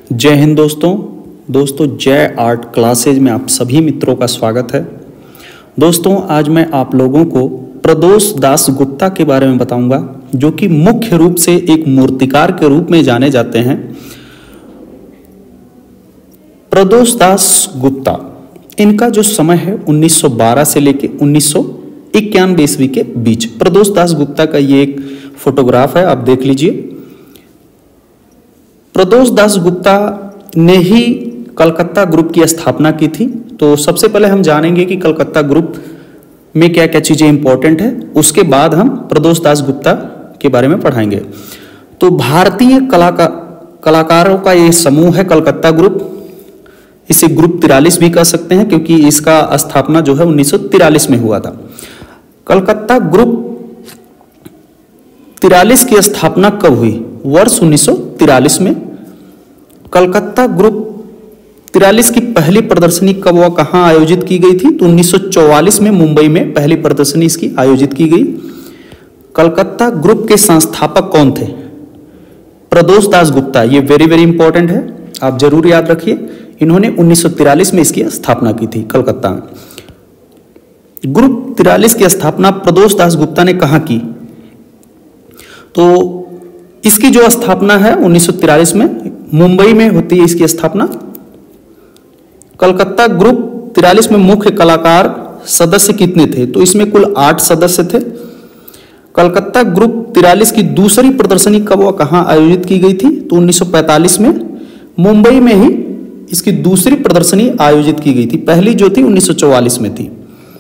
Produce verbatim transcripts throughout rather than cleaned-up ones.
जय हिंद दोस्तों दोस्तों जय आर्ट क्लासेज में आप सभी मित्रों का स्वागत है। दोस्तों आज मैं आप लोगों को प्रदोष दास गुप्ता के बारे में बताऊंगा, जो कि मुख्य रूप से एक मूर्तिकार के रूप में जाने जाते हैं। प्रदोष दास गुप्ता, इनका जो समय है उन्नीस सौ बारह से लेकर उन्नीस सौ इक्यानवे ईस्वी के बीच। प्रदोष दास गुप्ता का ये एक फोटोग्राफ है, आप देख लीजिए। प्रदोष दास गुप्ता ने ही कलकत्ता ग्रुप की स्थापना की थी। तो सबसे पहले हम जानेंगे कि कलकत्ता ग्रुप में क्या क्या चीज़ें इंपॉर्टेंट है, उसके बाद हम प्रदोष दास गुप्ता के बारे में पढ़ाएंगे। तो भारतीय कलाकार कलाकारों का ये समूह है कलकत्ता ग्रुप। इसे ग्रुप तिरालीस भी कह सकते हैं, क्योंकि इसका स्थापना जो है उन्नीस सौ तिरालीस में हुआ था। कलकत्ता ग्रुप तिरालीस की स्थापना कब हुई? वर्ष उन्नीस सौ तिरालीस में। कलकत्ता ग्रुप तिरालीस की पहली प्रदर्शनी कब व कहाँ आयोजित की गई थी? तो उन्नीस सौ चौवालीस में मुंबई में पहली प्रदर्शनी इसकी आयोजित की गई। कलकत्ता ग्रुप के संस्थापक कौन थे? प्रदोष दास गुप्ता। ये वेरी वेरी इंपॉर्टेंट है, आप जरूर याद रखिए। इन्होंने उन्नीस सौ तिरालीस में इसकी स्थापना की थी कलकत्ता में। ग्रुप तिरालीस की स्थापना प्रदोष दास गुप्ता ने कहाँ की? तो इसकी जो स्थापना है उन्नीस सौ तिरालीस में मुंबई में होती है इसकी स्थापना। कलकत्ता ग्रुप तिरालीस में मुख्य कलाकार सदस्य कितने थे? तो इसमें कुल आठ सदस्य थे। कलकत्ता ग्रुप तिरालीस की दूसरी प्रदर्शनी कब व कहाँ आयोजित की गई थी? तो उन्नीस सौ पैंतालीस में मुंबई में ही इसकी दूसरी प्रदर्शनी आयोजित की गई थी। पहली जो थी उन्नीस सौ चौवालीस में थी।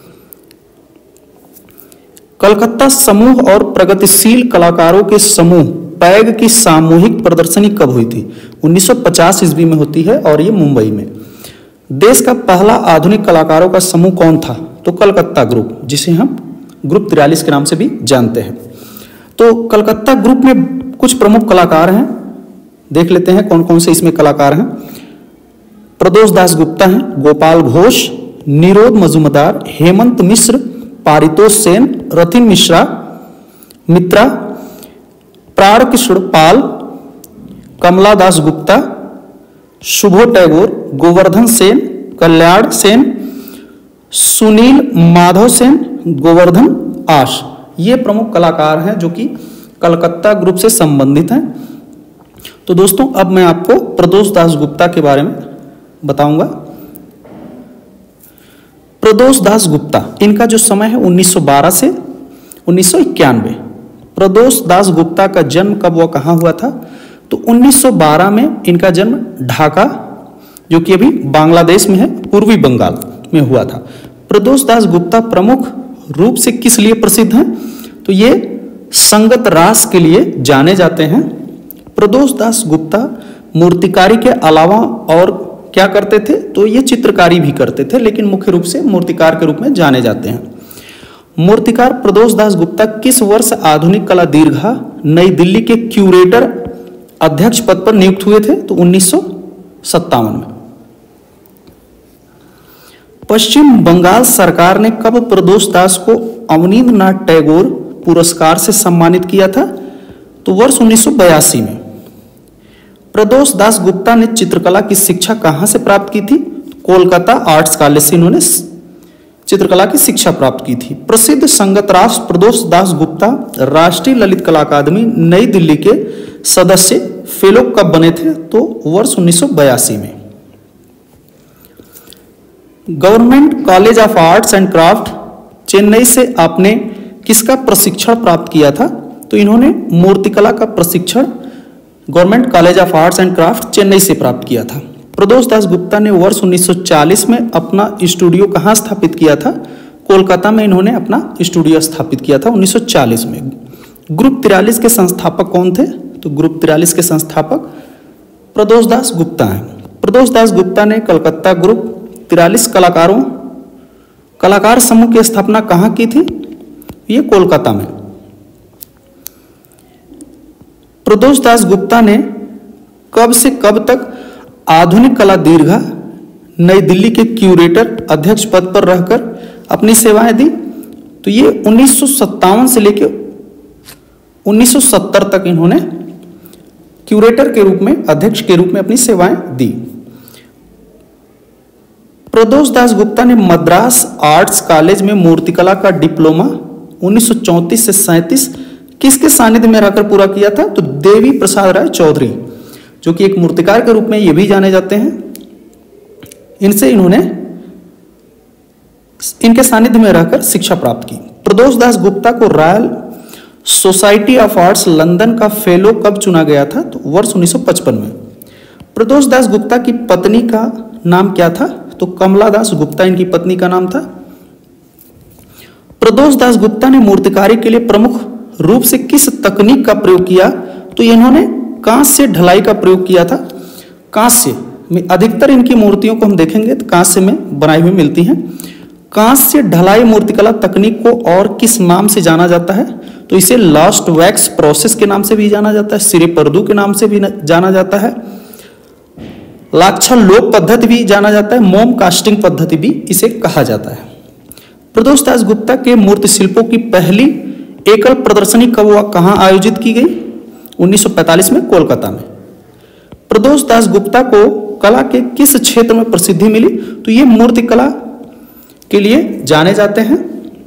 कलकत्ता समूह और प्रगतिशील कलाकारों के समूह पैग की सामूहिक प्रदर्शनी कब हुई थी? उन्नीस सौ पचास ईस्वी में होती है और ये मुंबई में। देश का पहला आधुनिक कलाकारों का समूह कौन था? तो कलकत्ता ग्रुप, जिसे हम ग्रुप तिरालीस के नाम से भी जानते हैं। तो कलकत्ता ग्रुप में कुछ प्रमुख कलाकार हैं, देख लेते हैं कौन कौन से इसमें कलाकार हैं। प्रदोष दास गुप्ता हैं, गोपाल घोष, निरोध मजूमदार, हेमंत मिश्र, पारितोष सेन, रतिन मिश्रा मित्रा, प्राणकृष्ण पाल, कमला दास गुप्ता, शुभो टैगोर, गोवर्धन सेन, कल्याण सेन, सुनील माधव सेन, गोवर्धन आश। ये प्रमुख कलाकार हैं जो कि कलकत्ता ग्रुप से संबंधित हैं। तो दोस्तों अब मैं आपको प्रदोष दास गुप्ता के बारे में बताऊंगा। प्रदोष दास गुप्ता, इनका जो समय है उन्नीस सौ बारह से उन्नीस सौ इक्यानवे। प्रदोष दास गुप्ता का जन्म कब व कहाँ हुआ था? तो उन्नीस सौ बारह में इनका जन्म ढाका, जो कि अभी बांग्लादेश में है, पूर्वी बंगाल में हुआ था। प्रदोष दास गुप्ता प्रमुख रूप से किस लिए प्रसिद्ध हैं? तो ये संगत रास के लिए जाने जाते हैं। प्रदोष दास गुप्ता मूर्तिकारी के अलावा और क्या करते थे? तो ये चित्रकारी भी करते थे, लेकिन मुख्य रूप से मूर्तिकार के रूप में जाने जाते हैं। मूर्तिकार प्रदोष दास गुप्ता किस वर्ष आधुनिक कला दीर्घा नई दिल्ली के क्यूरेटर अध्यक्ष पद पर नियुक्त हुए थे? तो उन्नीस सौ सत्तावन में। पश्चिम बंगाल सरकार ने कब प्रदोष दास को अवनींद्रनाथ टैगोर पुरस्कार से सम्मानित किया था? तो वर्ष उन्नीस सौ बयासी में। प्रदोष दास गुप्ता ने चित्रकला की शिक्षा कहाँ से प्राप्त की थी? कोलकाता आर्ट्स कॉलेज से इन्होंने चित्रकला की शिक्षा प्राप्त की थी। प्रसिद्ध संगत रास प्रदोष दास गुप्ता राष्ट्रीय ललित कला अकादमी नई दिल्ली के सदस्य फेलो कब बने थे? तो वर्ष उन्नीस सौ बयासी में। Government college of arts and craft Chennai से आपने किसका प्रशिक्षण प्राप्त किया था? तो इन्होंने मूर्तिकला का प्रशिक्षण government college of arts and craft Chennai से प्राप्त किया था। प्रदोष दास गुप्ता ने वर्ष उन्नीस सौ चालीस में अपना स्टूडियो कहाँ स्थापित किया था? कोलकाता में इन्होंने अपना स्टूडियो स्थापित किया था उन्नीस सौ चालीस में। ग्रुप तिरालीस के संस्थापक कौन थे? तो ग्रुप तिरालीस के संस्थापक प्रदोष दास गुप्ता हैं। प्रदोष दास गुप्ता ने कलकत्ता ग्रुप तिरालीस कलाकारों कलाकार समूह की स्थापना कहाँ की थी? ये कोलकाता में। प्रदोष दास गुप्ता ने कब से कब तक आधुनिक कला दीर्घा नई दिल्ली के क्यूरेटर अध्यक्ष पद पर रहकर अपनी सेवाएं दी? तो ये उन्नीस सौ सत्तावन से लेकर उन्नीस सौ सत्तर तक इन्होंने क्यूरेटर के रूप में, अध्यक्ष के रूप में अपनी सेवाएं दी। प्रदोष दास गुप्ता ने मद्रास आर्ट्स कॉलेज में मूर्तिकला का डिप्लोमा उन्नीस सौ चौंतीस से सैंतीस किसके सानिध्य में रहकर पूरा किया था? तो देवी प्रसाद राय चौधरी, जो कि एक मूर्तिकार के रूप में ये भी जाने जाते हैं। इनसे इन्होंने इनके सानिध्य में रहकर शिक्षा प्राप्त की। प्रदोष दास गुप्ता को royal society of arts London का फेलो कब चुना गया था? तो वर्ष उन्नीस सौ पचपन में। प्रदोष दास गुप्ता की पत्नी का नाम क्या था? तो कमला दास गुप्ता इनकी पत्नी का नाम था। प्रदोष दास गुप्ता ने मूर्तिकारी के लिए प्रमुख रूप से किस तकनीक का प्रयोग किया? तो इन्होंने कांस्य ढलाई का प्रयोग किया था। कांस्य में अधिकतर इनकी मूर्तियों को हम देखेंगे तो कांस्य में बनाई हुई मिलती हैं। कांस्य ढलाई मूर्तिकला तकनीक को और किस नाम से जाना जाता है? तो इसे लास्ट वैक्स प्रोसेस के नाम से भी जाना जाता है, सिरे पर्दू के नाम से भी जाना जाता है, लाक्षा लोक पद्धति भी जाना जाता है, मोम कास्टिंग पद्धति भी इसे कहा जाता है। प्रदोष दास गुप्ता के मूर्ति शिल्पों की पहली एकल प्रदर्शनी कब व कहां आयोजित की गई? उन्नीस सौ पैंतालीस में कोलकाता में। प्रदोष दास गुप्ता को कला के किस क्षेत्र में प्रसिद्धि मिली? तो ये मूर्ति कला के लिए जाने जाते हैं।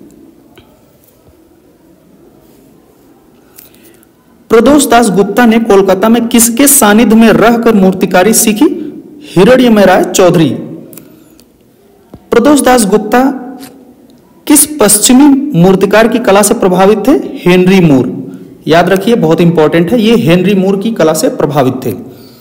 प्रदोष दास गुप्ता ने कोलकाता में किसके सानिध्य में रहकर मूर्तिकारी सीखी? हिरण्यमय राय चौधरी। प्रदोष दास गुप्ता किस पश्चिमी मूर्तिकार की कला से प्रभावित थे? Henry Moore. याद रखिए, बहुत इंपॉर्टेंट है, ये हेनरी मूर की कला से प्रभावित थे।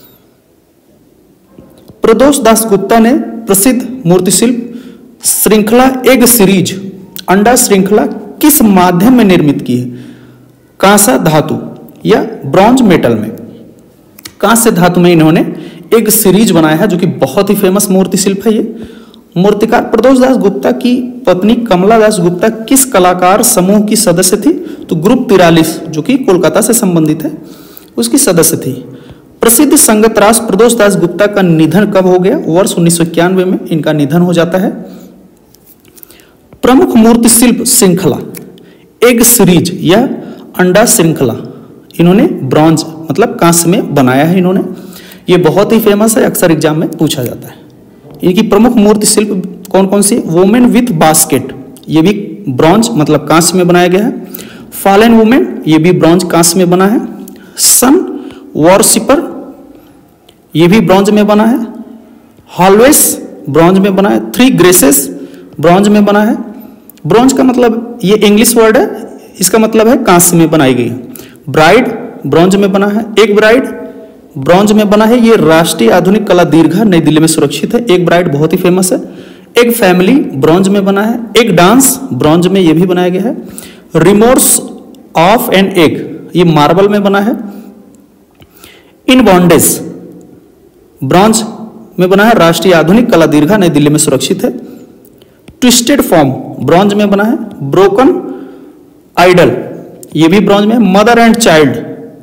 प्रदोष दास गुप्ता ने प्रसिद्ध मूर्तिशिल्प श्रृंखला एग सीरीज, अंडा श्रृंखला किस माध्यम में निर्मित की है? कांसा धातु या ब्रॉन्ज मेटल में? कांस्य धातु में इन्होंने एक सीरीज बनाया है, जो कि बहुत ही फेमस मूर्ति शिल्प है। ये मूर्तिकार प्रदोष दास गुप्ता की पत्नी कमला दास गुप्ता किस कलाकार समूह की सदस्य थी? तो ग्रुप तिरालीस, जो कि कोलकाता से संबंधित है, उसकी सदस्य थी। प्रसिद्ध संगतरास प्रदोष दास गुप्ता का निधन कब हो गया? वर्ष उन्नीस सौ इक्यानवे में इनका निधन हो जाता है। प्रमुख मूर्ति शिल्प श्रृंखला एग सीरीज या अंडा श्रृंखला इन्होंने ब्रॉन्ज मतलब कांस्य में बनाया है इन्होंने। ये बहुत ही फेमस है, अक्सर एग्जाम में पूछा जाता है। इनकी प्रमुख मूर्ति शिल्प कौन कौन सी? वुमेन विथ बास्केट, ये भी ब्रॉन्ज मतलब कांस्य में बनाया गया है। फॉलन वुमेन, ये भी ब्रॉन्ज कांस्य में बना है। सन वॉरशिपर, ये भी ब्रॉन्ज में बना है। हॉलवेस ब्रॉन्ज में बना है। थ्री ग्रेसेस ब्रॉन्ज में बना है। ब्रॉन्ज का मतलब ये इंग्लिश वर्ड है, इसका मतलब है कांस्य में बनाई गई है। ब्राइड ब्रॉन्ज में बना है। एक ब्राइड ब्रॉन्ज में बना है। ये राष्ट्रीय आधुनिक कला दीर्घा नई दिल्ली में सुरक्षित है। एक ब्राइड बहुत ही फेमस है। एक फैमिली ब्रॉन्ज में बना है। एक डांस ब्रॉन्ज में ये भी बनाया गया है। रिमोर्स ऑफ एन एग, ये मार्बल में बना है। इन बॉन्डेज ब्रॉन्ज में बना है। राष्ट्रीय आधुनिक कला दीर्घा नई दिल्ली में सुरक्षित है। ट्विस्टेड फॉर्म ब्रॉन्ज में बना है। ब्रोकन आइडल, ये भी ब्रॉन्ज में। Mother and child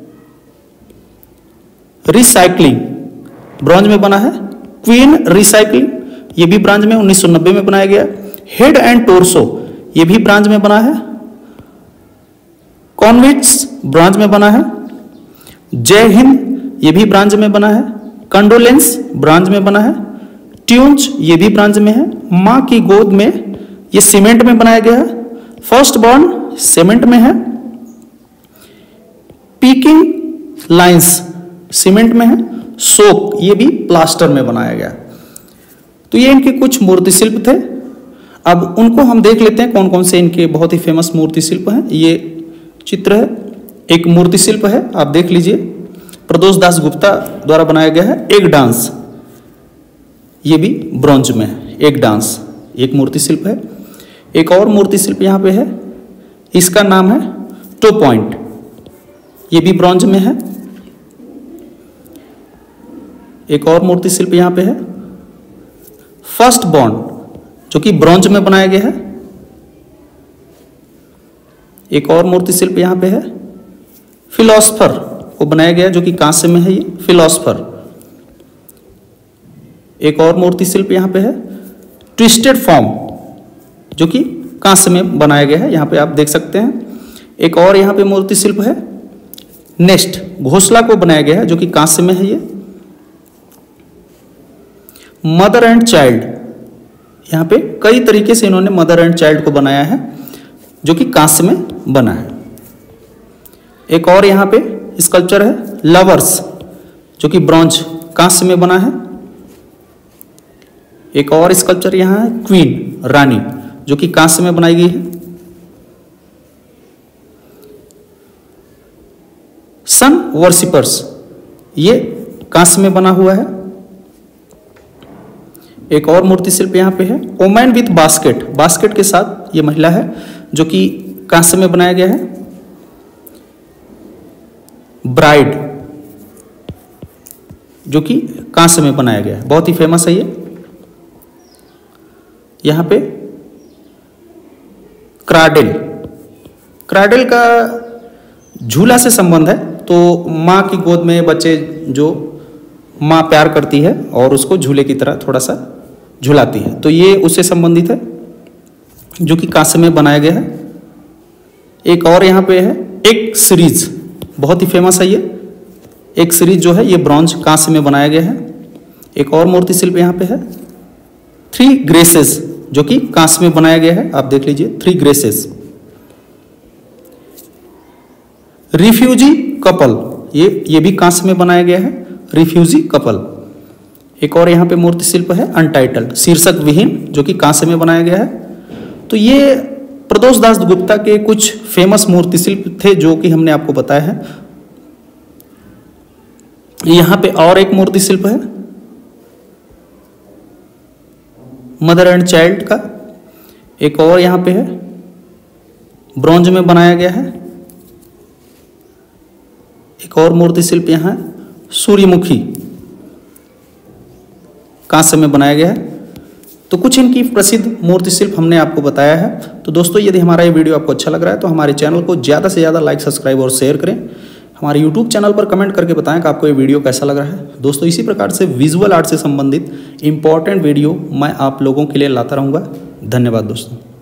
recycling bronze में बना है। क्वीन रिसाइकलिंग, ये भी ब्रॉन्ज में उन्नीस सौ नब्बे में बनाया गया। हेड एंड टोर्सो, ये भी ब्रॉन्ज में बना है। कॉन्विट्स ब्रॉन्ज में बना है। जय हिंद, ये भी ब्रॉन्ज में बना है। कंडोलेंस ब्रॉन्ज में बना है। ट्यून्स, ये भी ब्रॉन्ज में है। मां की गोद में, ये सीमेंट में बनाया गया है। फर्स्ट बॉर्न सीमेंट में है। पीकिंग लाइंस सीमेंट में है। शोक, ये भी प्लास्टर में बनाया गया। तो ये इनके कुछ मूर्ति शिल्प थे। अब उनको हम देख लेते हैं कौन कौन से इनके बहुत ही फेमस मूर्ति शिल्प हैं। ये चित्र है, एक मूर्ति शिल्प है, आप देख लीजिए, प्रदोष दास गुप्ता द्वारा बनाया गया है। एक डांस, ये भी ब्रॉन्ज में है। एक डांस एक मूर्ति शिल्प है। एक और मूर्ति शिल्प यहाँ पे है, इसका नाम है टो पॉइंट, ये भी ब्रॉन्ज में है। एक और मूर्ति शिल्प यहाँ पे है फर्स्ट बॉर्न, जो कि ब्रॉन्ज में बनाया गया है। एक और मूर्ति शिल्प यहाँ पे है फिलोसफर को बनाया गया, जो कि कांस्य में है, ये फिलोसफर। एक और मूर्ति शिल्प यहाँ पे है ट्विस्टेड फॉर्म, जो कि कांस्य में बनाया गया है, यहाँ पे आप देख सकते हैं। एक और यहाँ पे मूर्ति शिल्प है नेक्स्ट घोंसला को बनाया गया है जो कि कांस्य में है। ये मदर एंड चाइल्ड, यहाँ पे कई तरीके से इन्होंने मदर एंड चाइल्ड को बनाया है जो कि कांस्य में बना है। एक और यहाँ पे स्कल्पचर है लवर्स जो कि ब्रॉन्ज कांस्य में बना है। एक और स्कल्पचर यहाँ है क्वीन रानी जो कि कांस्य में बनाई गई है। सन वर्शिपर्स ये कांस्य में बना हुआ है। एक और मूर्ति शिल्प यहाँ पे है ओमैन विथ बास्केट, बास्केट के साथ ये महिला है जो कि कांस्य में बनाया गया है। ब्राइड जो कि कांस्य में बनाया गया है, बहुत ही फेमस है ये। यहाँ पे क्राडेल, क्राडेल का झूला से संबंध है, तो माँ की गोद में बच्चे जो माँ प्यार करती है और उसको झूले की तरह थोड़ा सा झुलाती है, तो ये उससे संबंधित है जो कि कांस्य में बनाया गया है। एक और यहाँ पे है एक सीरीज, बहुत ही फेमस है ये एक सीरीज जो है ये ब्रॉन्ज कांस्य में बनाया गया है। एक और मूर्ति शिल्प यहाँ पे है थ्री ग्रेसेस जो कि कांस्य में बनाया गया है, आप देख लीजिए थ्री ग्रेसेस। रिफ्यूजी कपल ये ये भी कांस्य में बनाया गया है, रिफ्यूजी कपल। एक और यहाँ पे मूर्ति शिल्प है अनटाइटल्ड शीर्षक विहीन जो कि कांस्य में बनाया गया है। तो ये प्रदोष दास गुप्ता के कुछ फेमस मूर्ति शिल्प थे जो कि हमने आपको बताया है। यहाँ पे और एक मूर्ति शिल्प है मदर एंड चाइल्ड का। एक और यहाँ पे है ब्रॉन्ज में बनाया गया है। एक और मूर्ति शिल्प यहाँ है सूर्यमुखी कांस्य में बनाया गया है। तो कुछ इनकी प्रसिद्ध मूर्ति शिल्प हमने आपको बताया है। तो दोस्तों यदि हमारा ये वीडियो आपको अच्छा लग रहा है तो हमारे चैनल को ज़्यादा से ज़्यादा लाइक सब्सक्राइब और शेयर करें। हमारे यूट्यूब चैनल पर कमेंट करके बताएं कि आपको ये वीडियो कैसा लग रहा है। दोस्तों इसी प्रकार से विजुअल आर्ट से संबंधित इंपॉर्टेंट वीडियो मैं आप लोगों के लिए लाता रहूँगा। धन्यवाद दोस्तों।